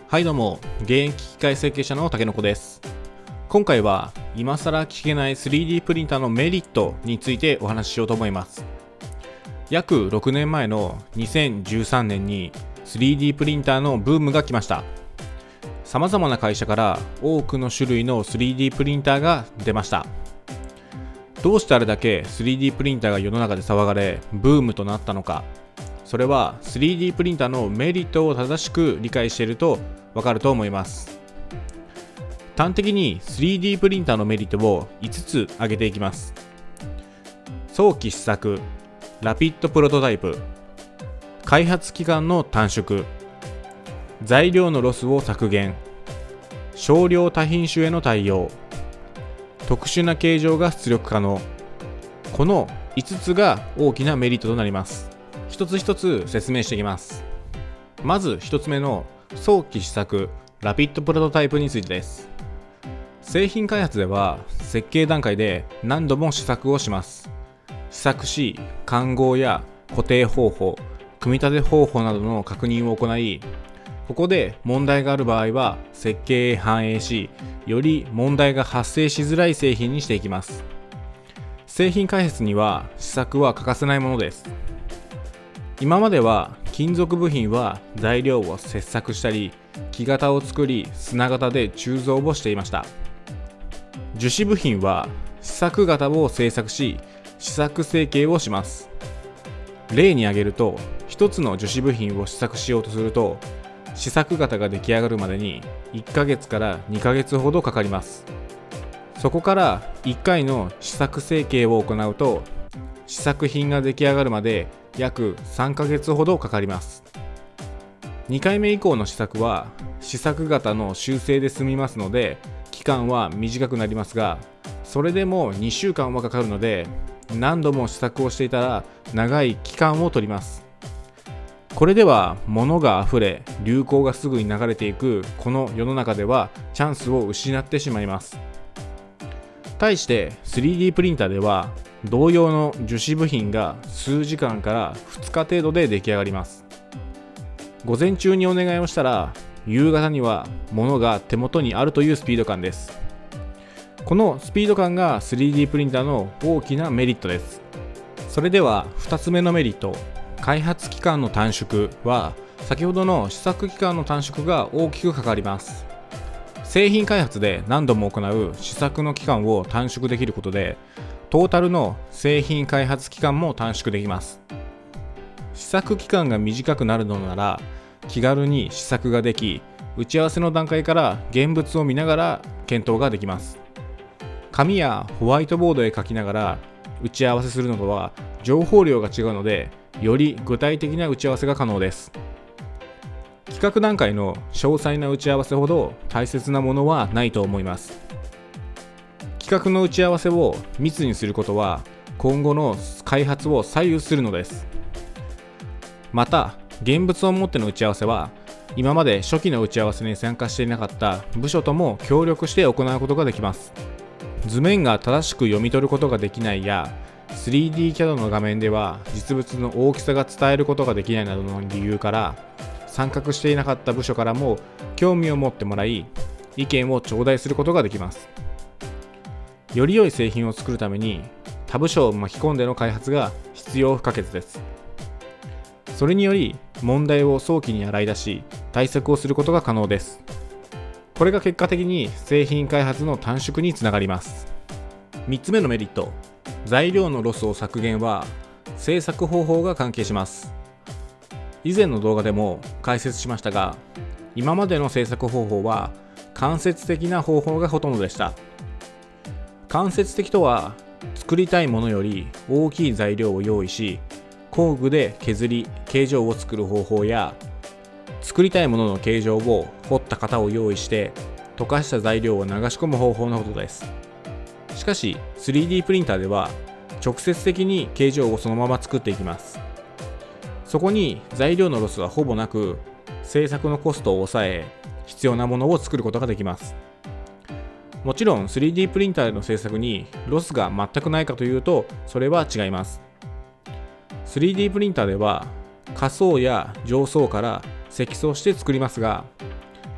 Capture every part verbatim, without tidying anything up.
はいどうも、現役機械設計者の竹の子です。今回は今更聞けない スリーディー プリンターのメリットについてお話ししようと思います。約ろくねんまえのにせんじゅうさんねんに スリーディー プリンターのブームが来ました。様々な会社から多くの種類の スリーディー プリンターが出ました。どうしてあれだけ スリーディー プリンターが世の中で騒がれブームとなったのか。それは スリーディー プリンターのメリットを正しく理解しているとわかると思います。端的に スリーディー プリンターのメリットをいつつ挙げていきます。早期試作、ラピッドプロトタイプ、開発期間の短縮、材料のロスを削減、少量多品種への対応、特殊な形状が出力可能。このいつつが大きなメリットとなります。一つ一つ説明していきます。まず一つ目の早期試作ラピッドプロトタイプについてです。製品開発では設計段階で何度も試作をします。試作し、換合や固定方法、組み立て方法などの確認を行い、ここで問題がある場合は設計へ反映し、より問題が発生しづらい製品にしていきます。製品開発には試作は欠かせないものです。今までは金属部品は材料を切削したり、木型を作り砂型で鋳造をしていました。樹脂部品は試作型を製作し、試作成形をします。例に挙げると、一つの樹脂部品を試作しようとすると、試作型が出来上がるまでにいっかげつからにかげつほどかかります。そこからいっかいの試作成形を行うと、試作品が出来上がるまで約さんかげつほどかかります。にかいめ以降の試作は試作型の修正で済みますので、期間は短くなりますが、それでもにしゅうかんはかかるので、何度も試作をしていたら長い期間を取ります。これでは物が溢れ、流行がすぐに流れていくこの世の中ではチャンスを失ってしまいます。対して スリーディー プリンターでは同様の樹脂部品が数時間からふつか程度で出来上がります。午前中にお願いをしたら夕方には物が手元にあるというスピード感です。このスピード感が スリーディー プリンターの大きなメリットです。それではふたつめのメリット、開発期間の短縮は先ほどの試作期間の短縮が大きく関わります。製品開発で何度も行う試作の期間を短縮できることで、トータルの製品開発期間も短縮できます。試作期間が短くなるのなら気軽に試作ができ、打ち合わせの段階から現物を見ながら検討ができます。紙やホワイトボードへ書きながら打ち合わせするのとは情報量が違うので、より具体的な打ち合わせが可能です。企画段階の詳細な打ち合わせほど大切なものはないと思います。企画の打ち合わせを密にすることは今後の開発を左右するのです。また、現物を持っての打ち合わせは今まで初期の打ち合わせに参加していなかった部署とも協力して行うことができます。図面が正しく読み取ることができないや、スリーディー キャド の画面では実物の大きさが伝えることができないなどの理由から参画していなかった部署からも興味を持ってもらい、意見を頂戴することができます。より良い製品を作るために他部署を巻き込んでの開発が必要不可欠です。それにより問題を早期に洗い出し対策をすることが可能です。これが結果的に製品開発の短縮につながります。みっつめのメリット、材料のロスを削減は製作方法が関係します。以前の動画でも解説しましたが、今までの製作方法は間接的な方法がほとんどでした。間接的とは、作りたいものより大きい材料を用意し、工具で削り形状を作る方法や、作りたいものの形状を彫った型を用意して溶かした材料を流し込む方法のことです。しかし スリーディー プリンターでは直接的に形状をそのまま作っていきます。そこに材料のロスはほぼなく、製作のコストを抑え必要なものを作ることができます。もちろん スリーディー プリンターでの製作にロスが全くないかというと、それは違います。スリーディー プリンターでは下層や上層から積層して作りますが、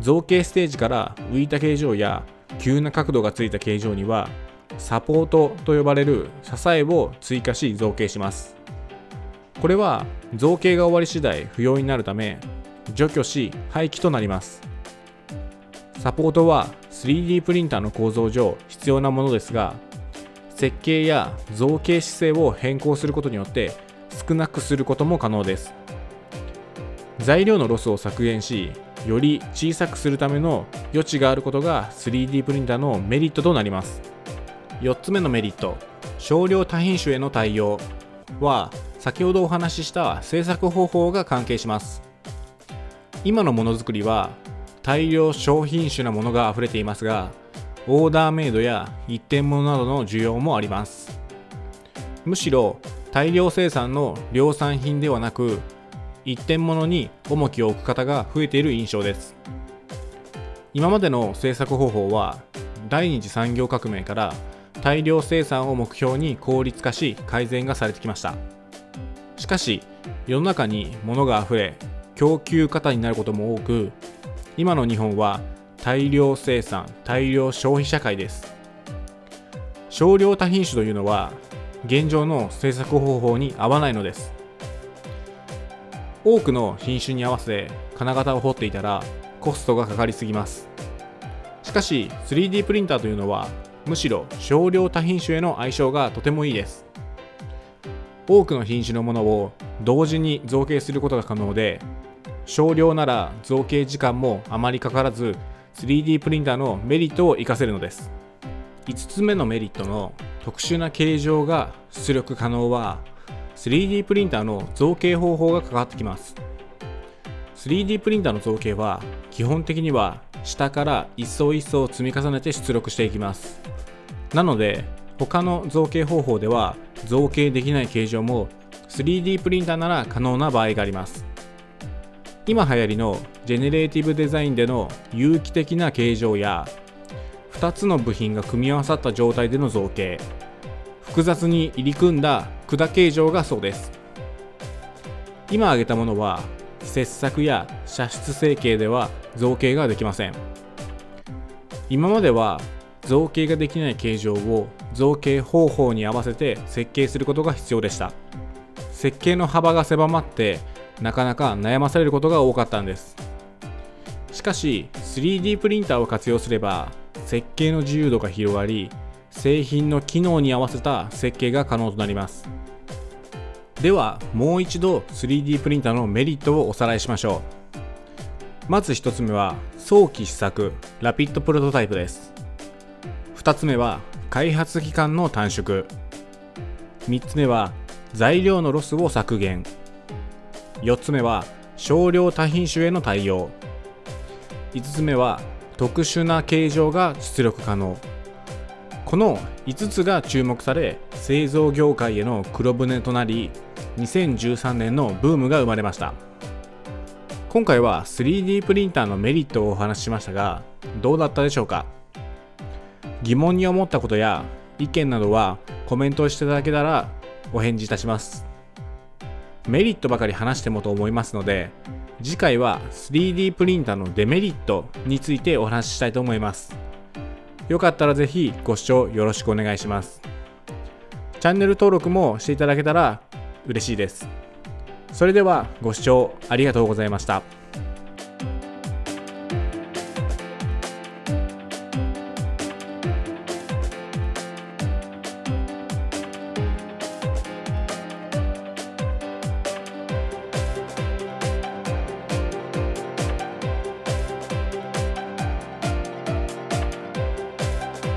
造形ステージから浮いた形状や急な角度がついた形状にはサポートと呼ばれる支えを追加し造形します。これは造形が終わり次第不要になるため除去し廃棄となります。サポートは スリーディー プリンターの構造上必要なものですが、設計や造形姿勢を変更することによって少なくすることも可能です。材料のロスを削減し、より小さくするための余地があることが スリーディー プリンターのメリットとなります。よっつめのメリット、少量多品種への対応は先ほどお話しした製作方法が関係します。今のものづくりは大量小品種なものが溢れていますが、オーダーメイドや一点物などの需要もあります。むしろ大量生産の量産品ではなく、一点物に重きを置く方が増えている印象です。今までの製作方法は第二次産業革命から大量生産を目標に効率化し改善がされてきました。しかし世の中に物が溢れ供給過多になることも多く、今の日本は大量生産大量消費社会です。少量多品種というのは現状の製作方法に合わないのです。多くの品種に合わせ金型を彫っていたらコストがかかりすぎます。しかし スリーディー プリンターというのはむしろ少量多品種への相性がとてもいいです。多くの品種のものを同時に造形することが可能で、少量なら造形時間もあまりかからず スリーディー プリンターのメリットを活かせるのです。いつつめのメリットの特殊な形状が出力可能は スリーディー プリンターの造形方法が関わってきます。 スリーディー プリンターの造形は基本的には下から一層一層積み重ねて出力していきます。なので他の造形方法では造形できない形状も スリーディー プリンターなら可能な場合があります。今流行りのジェネレーティブデザインでの有機的な形状やふたつの部品が組み合わさった状態での造形、複雑に入り組んだ管形状がそうです。今挙げたものは切削や射出成形では造形ができません。今までは造形ができない形状を造形方法に合わせて設計することが必要でした。設計の幅が狭まってなかなか悩まされることが多かったんです。しかし スリーディー プリンターを活用すれば設計の自由度が広がり、製品の機能に合わせた設計が可能となります。ではもう一度 スリーディー プリンターのメリットをおさらいしましょう。まずひとつめは早期試作ラピッドプロトタイプです。ふたつめは開発期間の短縮。みっつめは材料のロスを削減。よっつめは少量多品種への対応。いつつめは特殊な形状が出力可能。このいつつが注目され製造業界への黒船となり、にせんじゅうさんねんのブームが生まれました。今回は スリーディー プリンターのメリットをお話ししましたが、どうだったでしょうか。疑問に思ったことや意見などはコメントしていただけたらお返事いたします。メリットばかり話してもと思いますので、次回は スリーディー プリンターのデメリットについてお話ししたいと思います。よかったらぜひご視聴よろしくお願いします。チャンネル登録もしていただけたら嬉しいです。それではご視聴ありがとうございました。